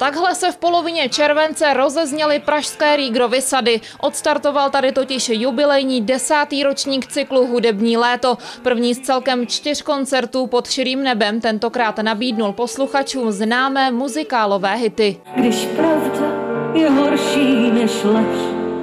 takhle se v polovině července rozezněly pražské Rýgrovy sady. Odstartoval tady totiž jubilejní 10. ročník cyklu Hudební léto. První z celkem 4 koncertů pod širým nebem tentokrát nabídnul posluchačům známé muzikálové hity. Když pravda je horší než lež,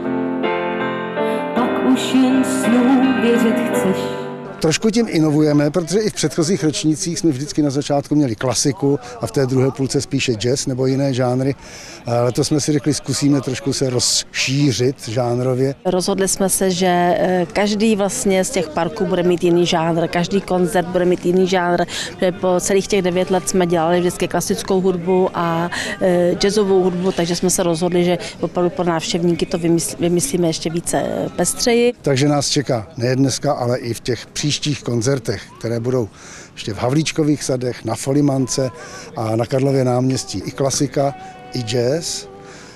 pak už jen snům věřit chceš. Trošku tím inovujeme, protože i v předchozích ročnících jsme vždycky na začátku měli klasiku a v té druhé půlce spíše jazz nebo jiné žánry. Letos jsme si řekli, zkusíme trošku se rozšířit žánrově. Rozhodli jsme se, že každý vlastně z těch parků bude mít jiný žánr, každý koncert bude mít jiný žánr. Po celých těch 9 let jsme dělali vždycky klasickou hudbu a jazzovou hudbu, takže jsme se rozhodli, že opravdu pro návštěvníky to vymyslíme ještě více pestřeji. Takže nás čeká nejen dneska, ale i v těch příštích koncertech, které budou ještě v Havlíčkových sadech, na Folimance a na Karlově náměstí i klasika, i jazz,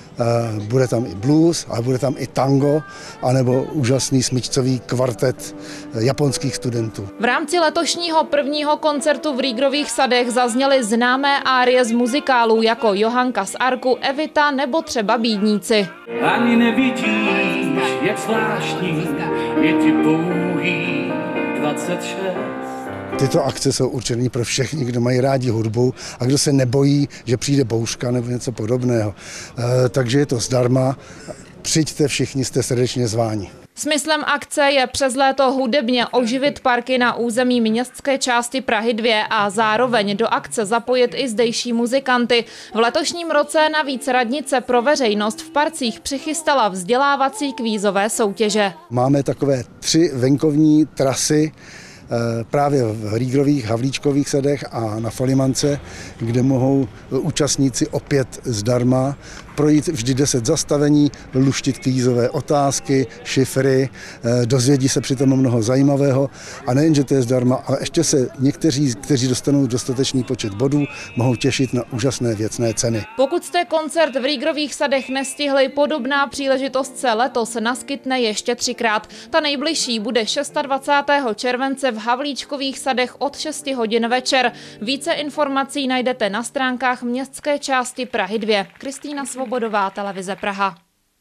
bude tam i blues, ale bude tam i tango, anebo úžasný smyčcový kvartet japonských studentů. V rámci letošního prvního koncertu v Rýgrových sadech zazněly známé árie z muzikálů jako Johanka z Arku, Evita nebo třeba Bídníci. Ani nevidíš, jak zvláštní je ti pouhý 26. Tyto akce jsou určené pro všechny, kdo mají rádi hudbu a kdo se nebojí, že přijde bouřka nebo něco podobného. Takže je to zdarma. Přijďte všichni, jste srdečně zváni. Smyslem akce je přes léto hudebně oživit parky na území městské části Prahy 2 a zároveň do akce zapojit i zdejší muzikanty. V letošním roce navíc radnice pro veřejnost v parcích přichystala vzdělávací kvízové soutěže. Máme takové 3 venkovní trasy, právě v Rýgrových, Havlíčkových sadech a na Folimance, kde mohou účastníci opět zdarma projít vždy 10 zastavení, luštit kvízové otázky, šifry, dozvědí se přitom mnoho zajímavého a nejen, že to je zdarma, ale ještě se někteří, kteří dostanou dostatečný počet bodů, mohou těšit na úžasné věcné ceny. Pokud jste koncert v Rýgrových sadech nestihli, podobná příležitost se letos naskytne ještě 3krát. Ta nejbližší bude 26. července v Havlíčkových sadech od 6 hodin večer. Více informací najdete na stránkách městské části Prahy 2. Kristýna Svobodová, televize Praha.